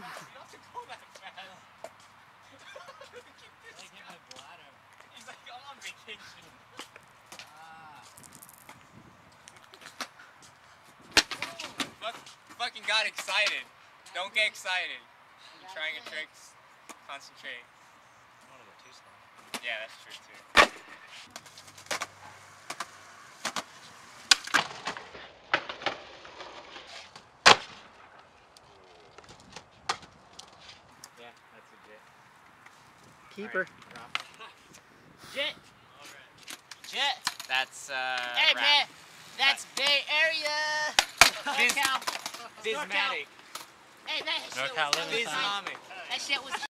have to go that fast. Like hit my bladder. He's like, I'm on vacation. Fucking got excited. Don't get excited. You're trying your tricks. Concentrate. I don't want to go too slow. Yeah, that's true too. Yeah, that's a jet. Keeper. Right, jet. Jet. That's Hey rap. man, that's Bay Area. Bismatic. Hey, that shit NorCal was living. that shit was